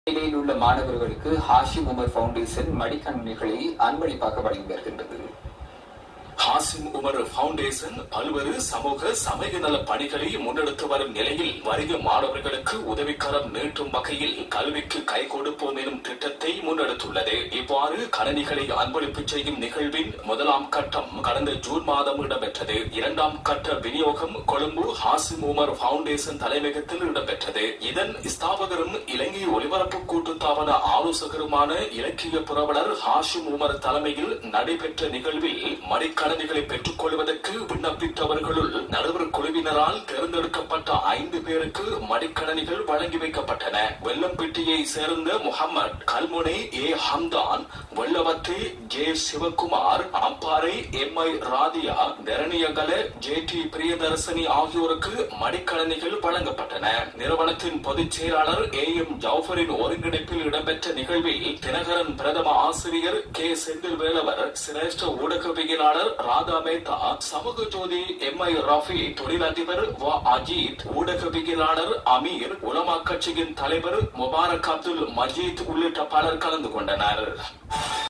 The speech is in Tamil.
நிலையில் உள்ள மாணவர்களுக்கு ஹாஷிம் உமர் ஃபவுண்டேஷன் மடிக்கணினிகளை அன்பளிப்பாக வழங்கி வருகின்றது. ஹாசிம் உமர் ஃபவுண்டேஷன் பல்வேறு சமூக சமய நல பணிகளை முன்னெடுத்து வரும் நிலையில் வறிய மாணவர்களுக்கு உதவிக்கரம் நீட்டும் வகையில் கல்விக்கு கை கொடுப்போம் எனும் திட்டத்தை முன்னெடுத்துள்ளது. இவ்வாறு கணினிகளை அன்பளிப்பு செய்யும் நிகழ்வின் முதலாம் கட்டம் கடந்த ஜூன் மாதம் இடம்பெற்றது. இரண்டாம் கட்ட விநியோகம் கொழும்பு ஹாசிம் உமர் ஃபவுண்டேஷன் தலைமையகத்தில் இடம்பெற்றது. இதன் ஸ்தாபகரும் இலங்கை ஒலிபரப்பு கூட்டுத்தாபன ஆலோசகருமான இலக்கிய புரவலர் ஹாஷிம் உமர் தலைமையில் நடைபெற்ற நிகழ்வில் மடிக்கணினிகளை பெற்றுக் கொள்வதற்கு விண்ணப்பித்தவர்களுள் நடுவர் குழுவினரால் தேர்ந்தெடுக்கப்பட்ட 5 பேருக்கு மடிக்கணினிகள் வழங்கி வைக்கப்பட்டன. வெள்ளம்பட்டியை சேர்ந்த Mohammed Kalmunai A Hamdan, Wellawatte J Sivakumar, Ampara M I. Rathiya, Deraniyagala J D. Priyadarshani ஆகியோருக்கு மடிக்கணினிகள் வழங்கப்பட்டன. நிறுவனத்தின் பொதுச் செயலாளர் ஏ.எம். ஜவுஃபரின் ஒருங்கிணைப்பில் இடம்பெற்ற நிகழ்வில் தினகரன் பிரதம ஆசிரியர் கே. செந்தில் வேலவர், சிரேஷ்ட ஊடகவியலாளர் ராதா மேத்தா, சமூக ஜோதி எம்.ஐ. ராஃபி, தொழிலதிபர் வ. அஜித், ஊடகவியலாளர் அமீர், உலமா கட்சியின் தலைவர் முபாரக் அப்துல் மஜீத் உள்ளிட்ட பலர் கலந்து கொண்டனர்.